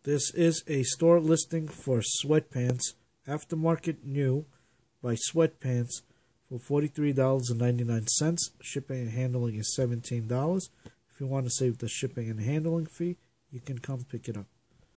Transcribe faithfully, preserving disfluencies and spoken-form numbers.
This is a store listing for Sweatpants, aftermarket new by Sweatpants for forty-three dollars and ninety-nine cents. Shipping and handling is seventeen dollars. If you want to save the shipping and handling fee, you can come pick it up.